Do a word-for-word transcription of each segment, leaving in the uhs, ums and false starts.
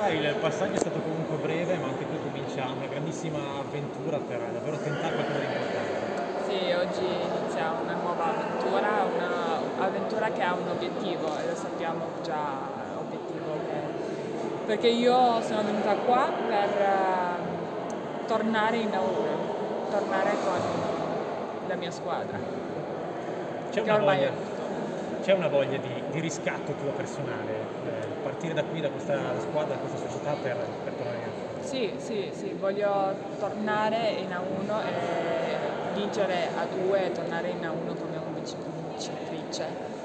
il passaggio è stato comunque breve, ma anche qui comincia una grandissima avventura per davvero tentare qualcosa di importante. Sì, oggi inizia una nuova avventura, un'avventura che ha un obiettivo e lo sappiamo già l'obiettivo che... perché io sono venuta qua per uh, tornare in A uno, tornare con la mia squadra. C'è una voglia, c'è una voglia di, di riscatto tua personale, eh, partire da qui, da questa squadra, da questa società per, per tornare in A uno? Sì, sì, sì, voglio tornare in A uno e vincere A due e tornare in A uno come un vincitrice.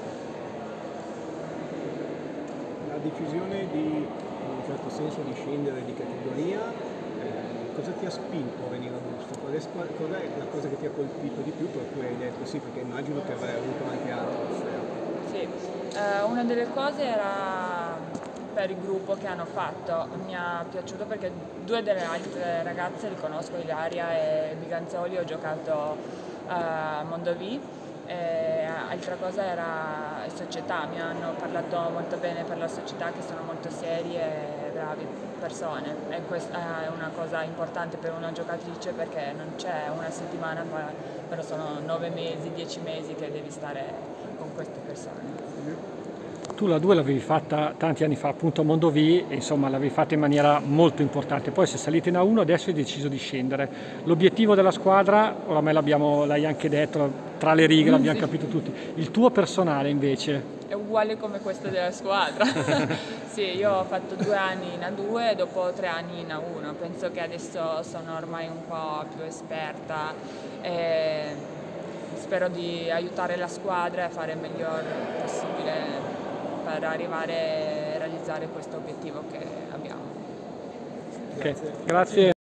La decisione di, in un certo senso, di scendere di categoria, eh, cosa ti ha spinto a venire a Busto? Qual è, qual è la cosa che ti ha colpito di più, per cui hai detto sì, perché immagino che avrai avuto anche altre offerte? Sì, eh, una delle cose era per il gruppo che hanno fatto, mi è piaciuto perché due delle altre ragazze li conosco, Ilaria e Biganzoli, ho giocato a Mondovì. E altra cosa era la società, mi hanno parlato molto bene per la società, che sono molto serie e bravi persone, e questa è una cosa importante per una giocatrice, perché non c'è una settimana, però sono nove mesi, dieci mesi che devi stare con queste persone. Tu la due l'avevi fatta tanti anni fa appunto a Mondovì e insomma l'avevi fatta in maniera molto importante, poi sei salita in A uno, adesso hai deciso di scendere. L'obiettivo della squadra, oramai l'hai anche detto, tra le righe l'abbiamo sì. capito tutti, il tuo personale invece? È uguale come questo della squadra. Sì, io ho fatto due anni in A due e dopo tre anni in A uno, penso che adesso sono ormai un po' più esperta e spero di aiutare la squadra e fare il miglior possibile per arrivare a realizzare questo obiettivo che abbiamo. Okay. Grazie.